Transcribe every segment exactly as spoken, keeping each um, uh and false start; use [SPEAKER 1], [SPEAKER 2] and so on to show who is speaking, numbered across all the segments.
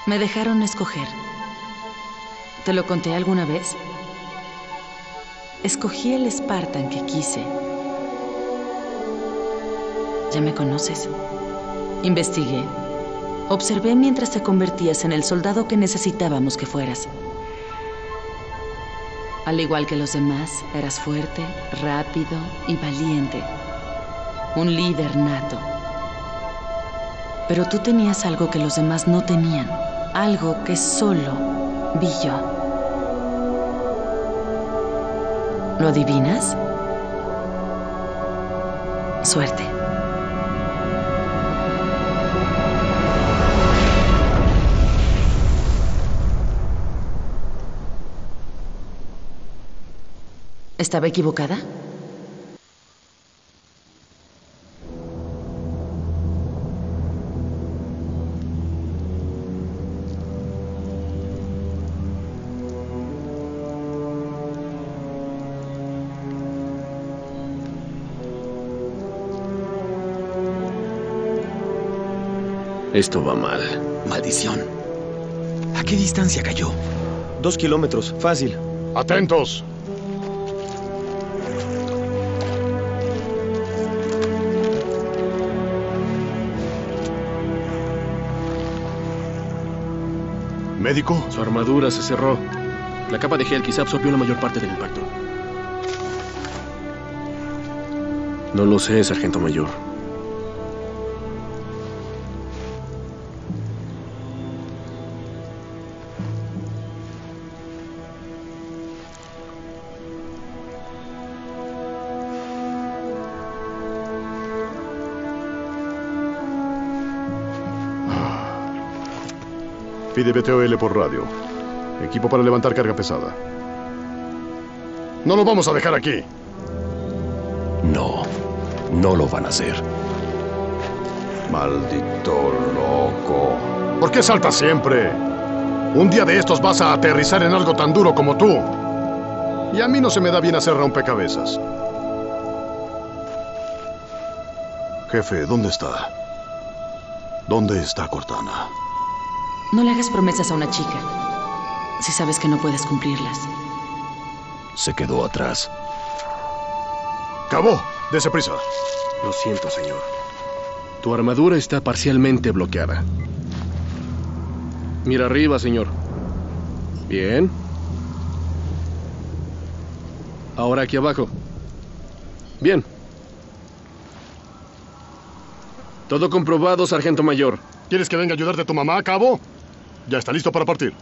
[SPEAKER 1] Me dejaron escoger. ¿Te lo conté alguna vez? Escogí el Spartan que quise. Ya me conoces. Investigué. Observé mientras te convertías en el soldado que necesitábamos que fueras. Al igual que los demás, eras fuerte, rápido y valiente. Un líder nato. Pero tú tenías algo que los demás no tenían. Algo que solo vi yo. ¿Lo adivinas? Suerte. ¿Estaba equivocada?
[SPEAKER 2] Esto va mal.
[SPEAKER 3] Maldición. ¿A qué distancia cayó?
[SPEAKER 4] Dos kilómetros, fácil.
[SPEAKER 5] ¡Atentos! ¿Médico?
[SPEAKER 2] Su armadura se cerró. La capa de gel quizá absorbió la mayor parte del impacto. No lo sé, sargento mayor.
[SPEAKER 5] Pide B T O L por radio. Equipo para levantar carga pesada. No lo vamos a dejar aquí.
[SPEAKER 3] No, no lo van a hacer.
[SPEAKER 5] Maldito loco. ¿Por qué saltas siempre? Un día de estos vas a aterrizar en algo tan duro como tú. Y a mí no se me da bien hacer rompecabezas. Jefe, ¿dónde está? ¿Dónde está Cortana?
[SPEAKER 1] No le hagas promesas a una chica si sabes que no puedes cumplirlas.
[SPEAKER 3] Se quedó atrás.
[SPEAKER 5] ¡Cabo! ¡Dese prisa!
[SPEAKER 2] Lo siento, señor. Tu armadura está parcialmente bloqueada. Mira arriba, señor. Bien. Ahora aquí abajo. Bien. Todo comprobado, sargento mayor.
[SPEAKER 5] ¿Quieres que venga a ayudarte a tu mamá, Cabo? Ya está listo para partir.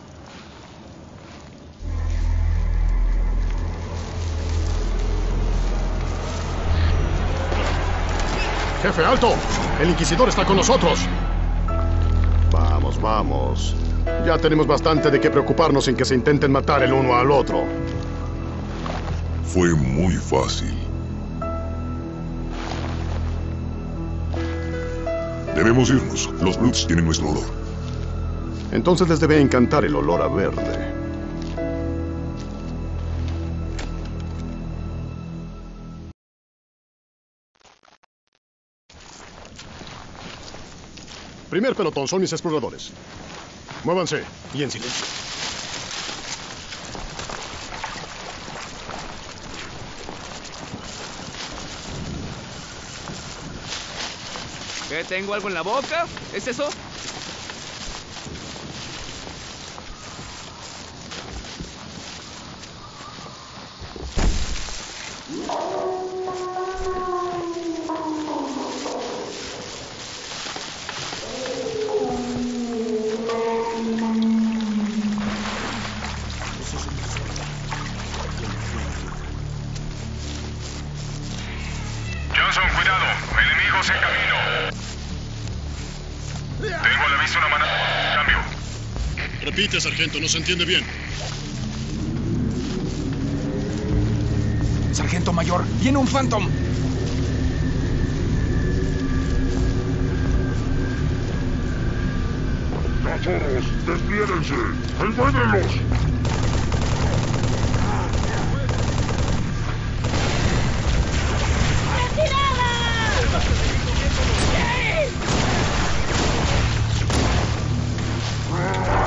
[SPEAKER 5] Jefe, alto. El Inquisidor está con nosotros. Vamos, vamos. Ya tenemos bastante de qué preocuparnos sin que se intenten matar el uno al otro.
[SPEAKER 6] Fue muy fácil. Debemos irnos. Los Brutes tienen nuestro olor.
[SPEAKER 5] Entonces les debe encantar el olor a verde. Primer pelotón, son mis exploradores. Muévanse y en silencio.
[SPEAKER 7] ¿Qué? ¿Tengo algo en la boca? ¿Es eso?
[SPEAKER 8] Johnson, cuidado. Enemigos en camino. Tengo a la vista una manada. Cambio.
[SPEAKER 5] Repite, sargento, no se entiende bien.
[SPEAKER 3] Sargento mayor, viene un Phantom.
[SPEAKER 6] ¡Cachorros! ¡Despiérense! ¡Encuéntrenlos!
[SPEAKER 8] ¡Retirada!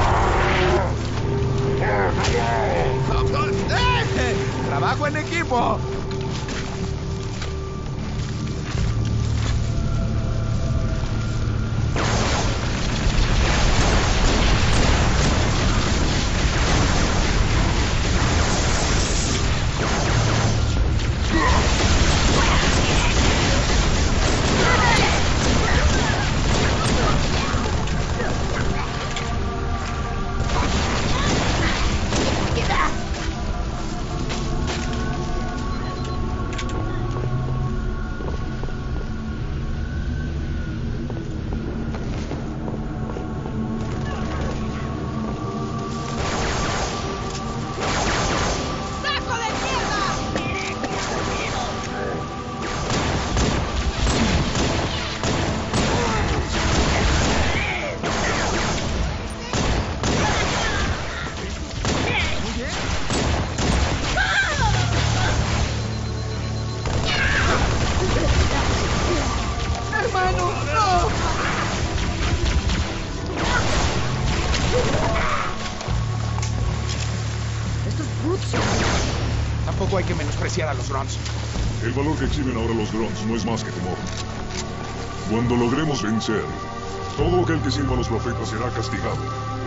[SPEAKER 9] despreciar a los Grunts.
[SPEAKER 6] El valor que exhiben ahora los Grunts no es más que temor. Cuando logremos vencer, todo aquel que sirva a los profetas será castigado.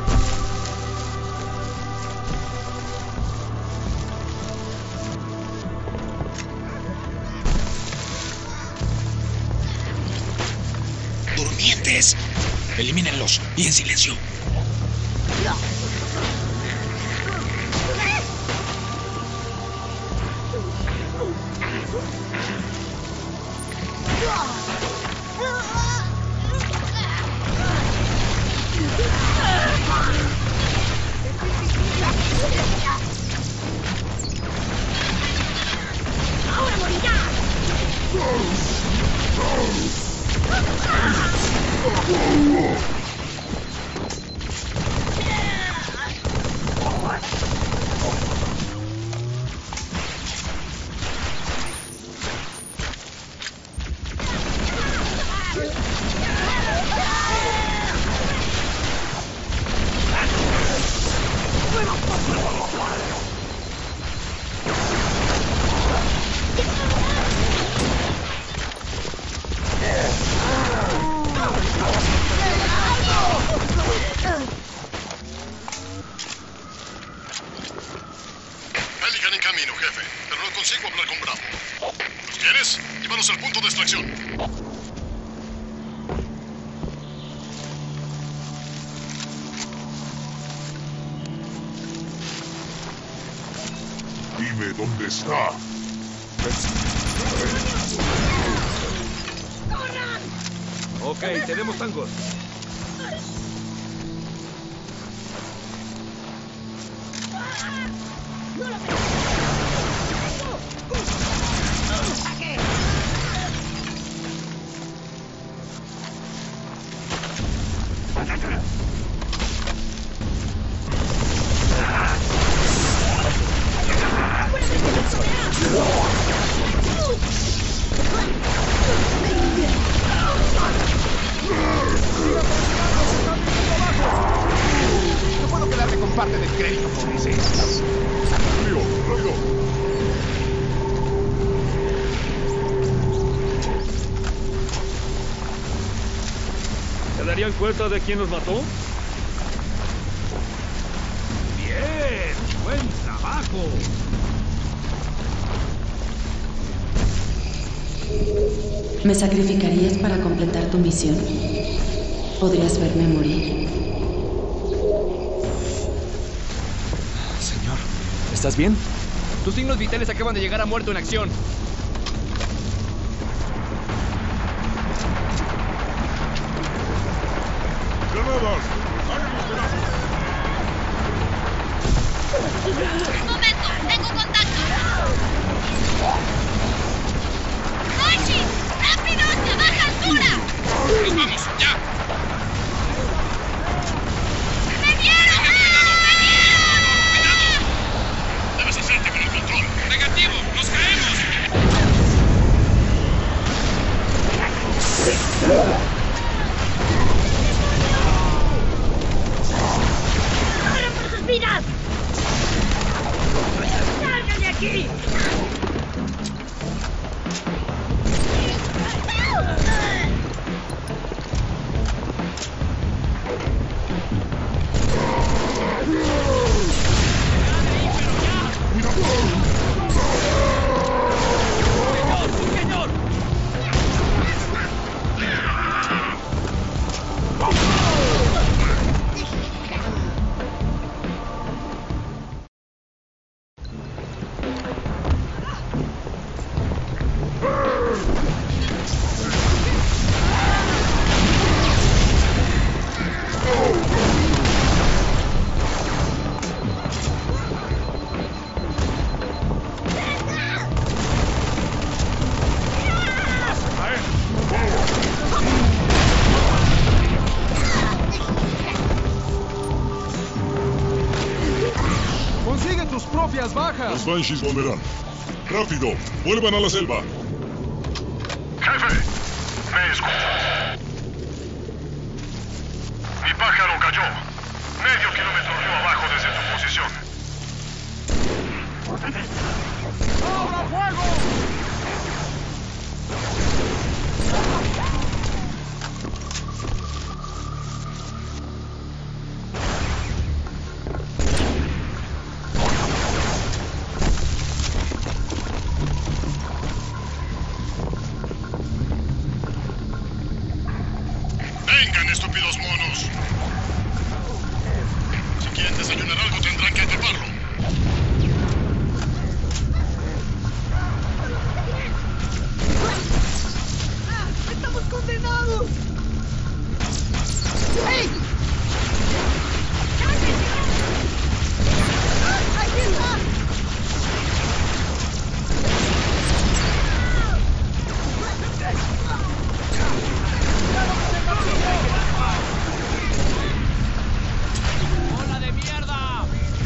[SPEAKER 9] ¡Durmientes! Elimínenlos y en silencio.
[SPEAKER 10] ¡Ahora morirá!
[SPEAKER 5] Pelican en camino, jefe, pero no consigo hablar con Bravo. ¿Los quieres? Llévalos al punto de extracción.
[SPEAKER 6] Dime dónde está.
[SPEAKER 7] Ok, tenemos tangos.
[SPEAKER 9] No puedo quedarme con parte del crédito por ese.
[SPEAKER 6] ¡Rápido, rápido!
[SPEAKER 7] ¿Se darían cuenta de quién nos mató?
[SPEAKER 9] Bien, buen trabajo.
[SPEAKER 1] ¿Me sacrificarías para completar tu misión? ¿Podrías verme morir?
[SPEAKER 4] Señor, ¿estás bien?
[SPEAKER 7] Tus signos vitales acaban de llegar a muerto en acción.
[SPEAKER 6] ¡Granadas! ¡Hagan los pedazos!
[SPEAKER 10] ¡Un momento! ¡Tengo contacto! ¡Archie! ¡Rápido! ¡A baja altura!
[SPEAKER 9] ¡Nos vamos! ¡Ya!
[SPEAKER 10] ¡Me vieron! ¡Me vieron!
[SPEAKER 6] ¡Debes hacerte con el control!
[SPEAKER 9] ¡Negativo! ¡Nos caemos!
[SPEAKER 10] ¡Corran por sus vidas! ¡Salgan de aquí!
[SPEAKER 9] ¡Consigue tus propias bajas!
[SPEAKER 6] Los Banshees volverán. ¡Rápido! ¡Vuelvan a la selva!
[SPEAKER 8] Jefe, ¿me escuchas? Mi pájaro cayó. Medio kilómetro río abajo desde tu posición.
[SPEAKER 5] estúpidos monos. Si quieren desayunar algo, tendrán que atraparlo.
[SPEAKER 9] ¡Estamos condenados! ¡Hey! ¡Ahí está!
[SPEAKER 7] ¡Bola de mierda!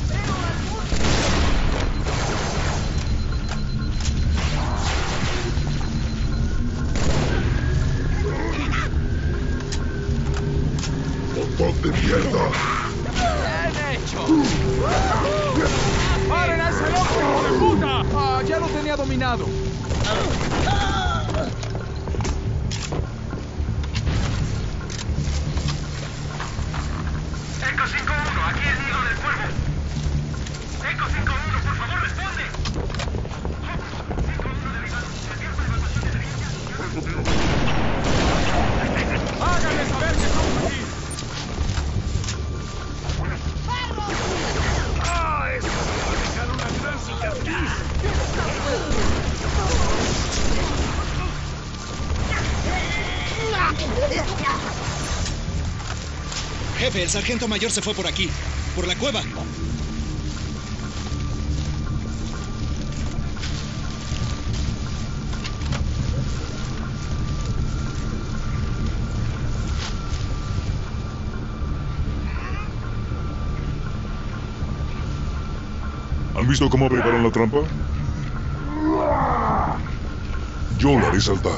[SPEAKER 6] ¡Montón de mierda!
[SPEAKER 7] ¡Bien hecho!
[SPEAKER 9] ¡Paren a ese loco, hijo de puta! Ah, ya lo tenía dominado.
[SPEAKER 8] Eco cinco uno, aquí es Nido del Cuervo. Eco cinco uno, por favor, responde. cinco uno derivado. ¿Abierto evacuación de emergencia?
[SPEAKER 9] ¡Háganle saber que estamos aquí!
[SPEAKER 8] ¡Ah, eso me va a dejar una gran cicatriz!
[SPEAKER 11] Jefe, el sargento mayor se fue por aquí, por la cueva.
[SPEAKER 6] ¿Han visto cómo prepararon la trampa? Yo la haré saltar.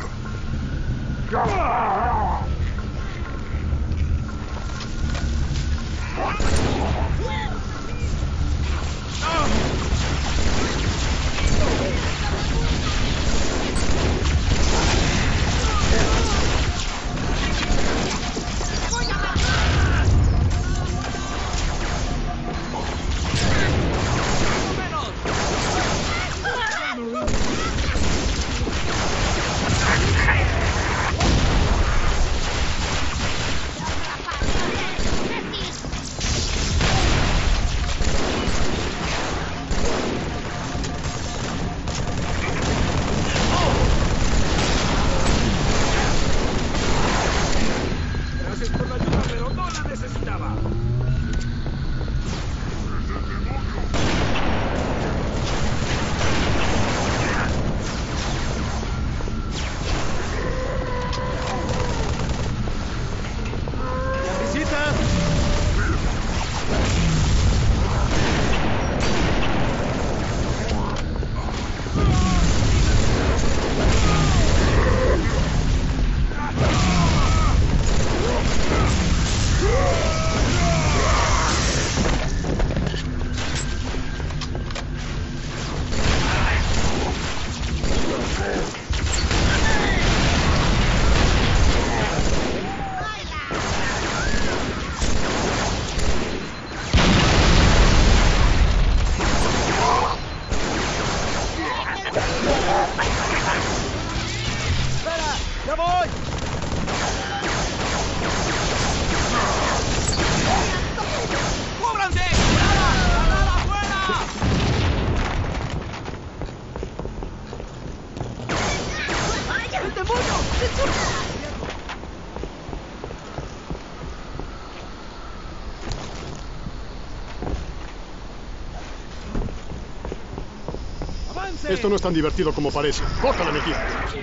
[SPEAKER 8] Gracias por la ayuda, pero no la necesitaba.
[SPEAKER 9] ¡Visita! ¡Espera! ¡Ya voy!
[SPEAKER 7] ¡Cúbranse! ¡Granada! ¡Granada afuera!
[SPEAKER 9] ¡El demonio! ¡Avance!
[SPEAKER 5] Esto no es tan divertido como parece. ¡Córtale, Mejía!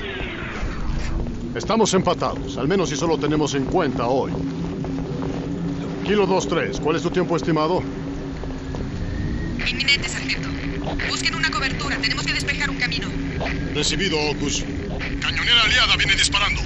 [SPEAKER 5] Estamos empatados, al menos si solo tenemos en cuenta hoy. Kilo dos tres, ¿cuál es tu tiempo estimado?
[SPEAKER 1] Inminente, sargento. Busquen una cobertura. Tenemos que despejar un camino.
[SPEAKER 5] Recibido, Ocus. Cañonera aliada viene disparando.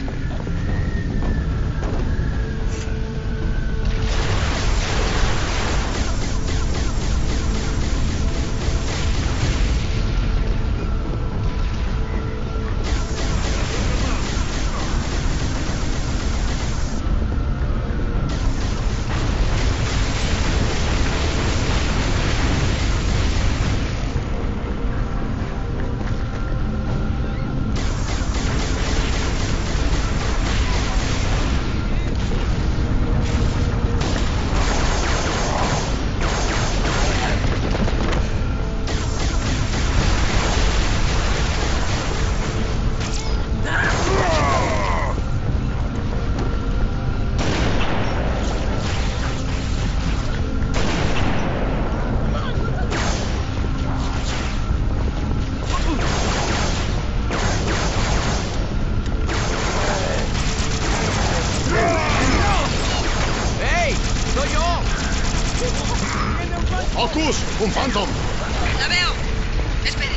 [SPEAKER 5] luz! ¡Un Phantom!
[SPEAKER 12] La veo. Espere.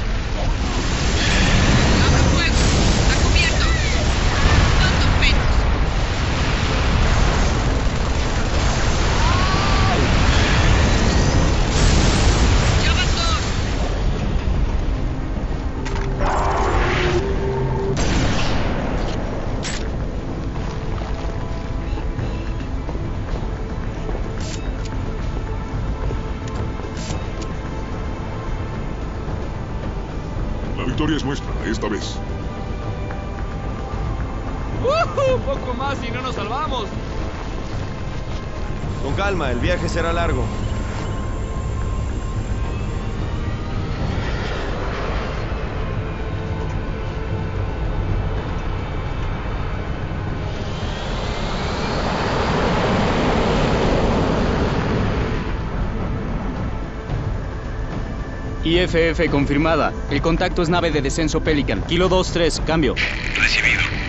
[SPEAKER 12] Abro fuego. Está cubierto. Son torpedos. Ya bastó.
[SPEAKER 6] La victoria es nuestra, esta vez.
[SPEAKER 7] ¡Uh! Poco más y no nos salvamos.
[SPEAKER 4] Con calma, el viaje será largo.
[SPEAKER 13] I F F confirmada. El contacto es nave de descenso Pelican. Kilo dos tres, cambio.
[SPEAKER 8] Recibido.